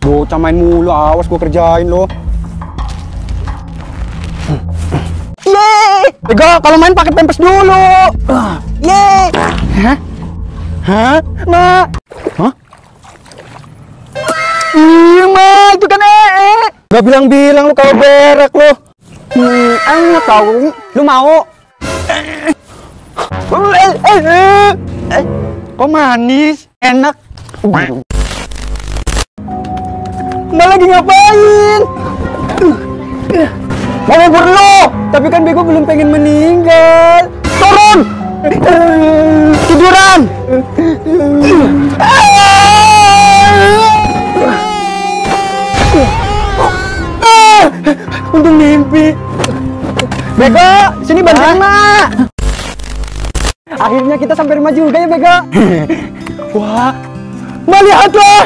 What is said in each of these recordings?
Bocah main mulu, awas gua kerjain lo. Yeay! Bego, kalau main pakai pempes dulu. Yeay! Hah? Hah? Ma? Hah? Iya, Ma, itu kan Gak bilang-bilang lu kalau berak lu. Enak tau, lu mau? Kok manis? Enak. Mbak lagi ngapain? Mau ngubur lu, tapi kan bego belum pengen meninggal. Turun! Tiduran! Untung mimpi. Bego, sini bantuin Mak. Akhirnya kita sampai rumah juga ya Bego. Wah, Mbak lihatlah.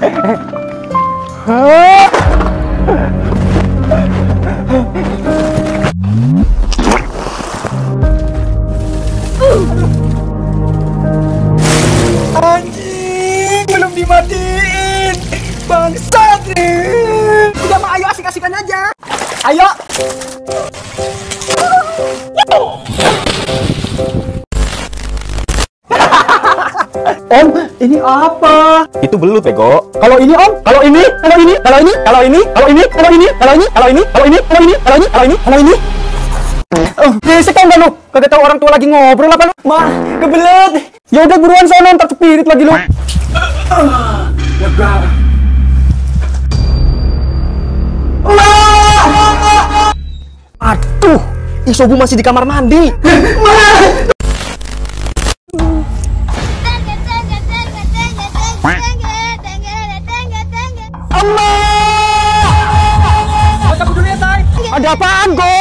Anjing, belum dimatiin. Bangsat nih. Udah Mak, ayo asik-asikan aja. Ayo. Om, ini apa? Itu belut, Bego. Kalau ini, Om? Kalau ini? Kalau ini? Kalau ini? Kalau ini? Kalau ini? Kalau ini? Kalau ini? Kalau ini? Kalau ini? Kalau ini? Kalau ini? Kalau ini? Kalau ini? Berisik kan lu? Kagak tahu orang tua lagi ngobrol apa lu? Ma, kebelet. Ya udah buruan sono, ntar kepirit lagi lu. Lega. Aduh, Isobu masih di kamar mandi. Ada apaan, Go?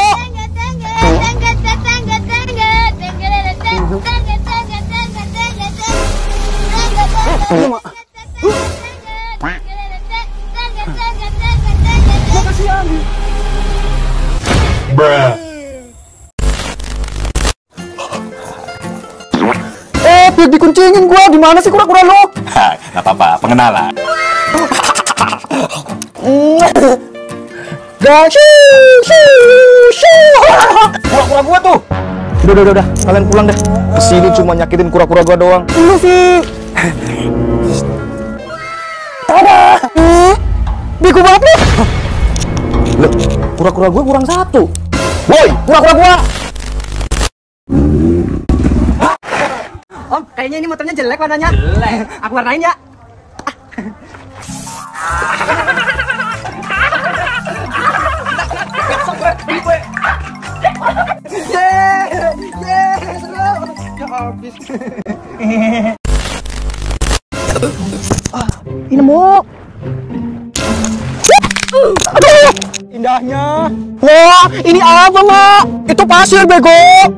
Biar dikuncingin gua. Di mana sih kura-kura lo? Gak apa-apa, pengenalan. Kura-kura gua tuh. Udah, kalian pulang deh. Kesini cuma nyakitin kura-kura gua doang. Lu sih. Ada. Bego banget lu. Loh, kura-kura gua kurang satu. Woi, kura-kura gua. Om, kayaknya ini motornya jelek warnanya. Jelek. Aku warnain ya. Ini nemu. Aduh, indahnya. Wah, ini apa, Mak? Itu pasir, Bego.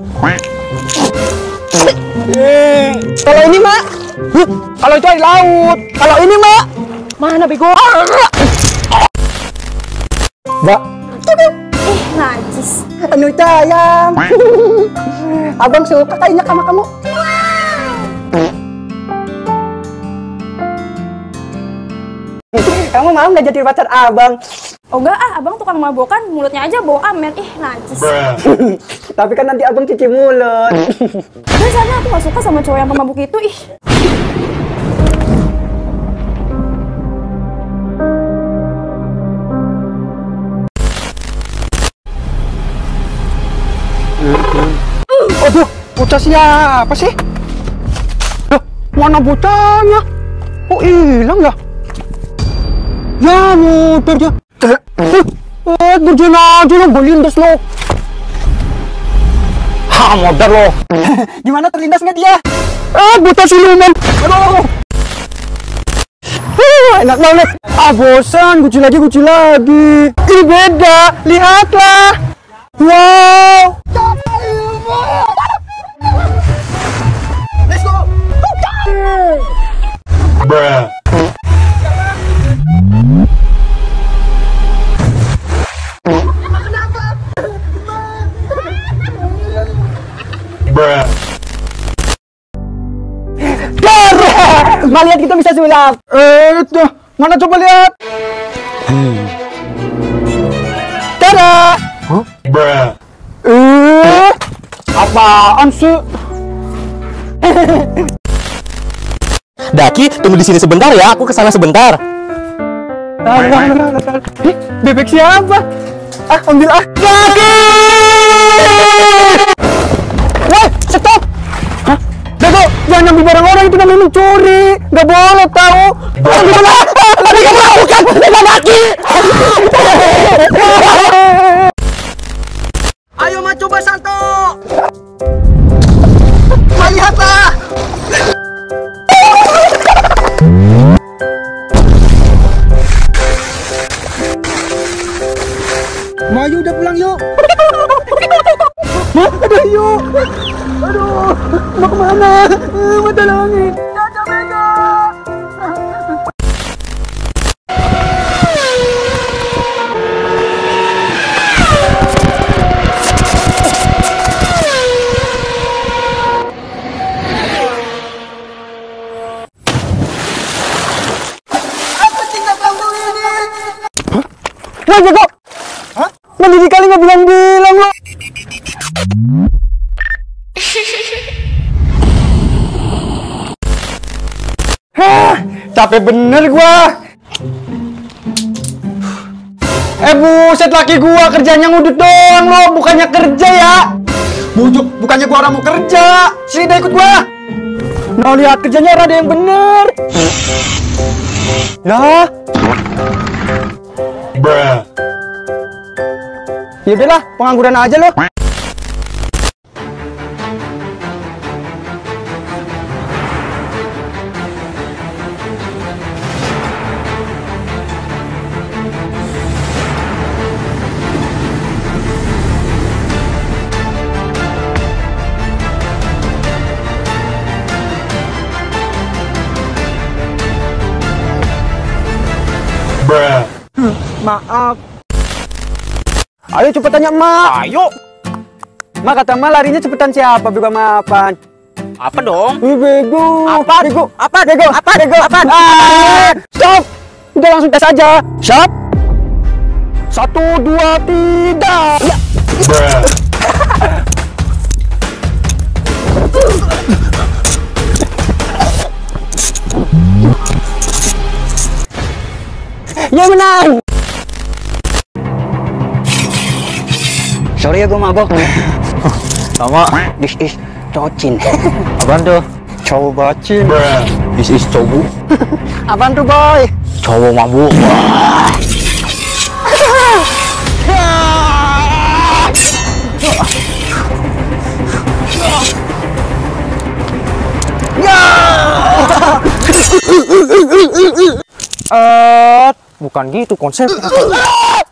Kalau ini, Mak? Kalau itu air laut. Kalau ini, Mak? Mana, Bego? Mbak. Najis. Anu itu ayam. Abang suka kayaknya sama kamu. Kamu mau nggak jadi pacar abang? Oh enggak abang tukang mabokan, mulutnya aja bau amer. Ih, najis. Tapi kan nanti abang cuci mulut. Biasanya aku gak suka sama cowok yang pemabuk itu, ih. Aduh, bocah siapa sih? Loh, mana bocahnya? Kok hilang ya? Ya, motor dia. Berjalan aja lo, gue lindas lo. Ha, modar lo. Gimana terlindas nggak dia? Bocah siluman. Aduh. Enak banget. Bosan, guci lagi. Ini beda, lihatlah. Wow. Let's go. Bruh. Bruh. Mbak lihat kita bisa sulap. Mana coba lihat? Tada! Bruh. Apaan sih? Daki, tunggu di sini sebentar ya. Aku kesana sebentar. Bebek siapa? Ambil Daki! Woi, stop! Hah? Bego, jangan ambil barang orang, itu namanya mencuri. Gak boleh tahu. Daki! Ayo mah coba salto. Lihatlah. Maju udah pulang yuk. Aduh yuk. Aduh, mau kemana? Mau tolongin. Dadah Mega. Wah, Bego! Hah? Mandi kali nggak bilang-bilang lo. Hah, capek bener gua. Buset, laki gua kerjanya ngudut doang lo, bukannya kerja ya. Bujuk, bukannya gua orang mau kerja. Sini dah ikut gua. Nah, lihat kerjanya ada yang bener. Lah. Bruh. Ya udahlah, pengangguran aja lo. Bruh. Maaf. Ayo cepet tanya Mak. Ayo. Mak, kata Mak larinya cepetan siapa? Bego maafan. Apa dong? Bego. Apa? Bego. Apa? Bego. Apa? Bego. Apa? Stop. Udah langsung tes aja. Siap. 1, 2, 3. Ya. Bruh. Ya menang. Sorry ya, gue mabok. Sama. This is cocin. Apaan tuh? Cowok bacin. Bruh. This is cowok. Apaan tuh, boy? Cowok mabuk. Bukan gitu konsep.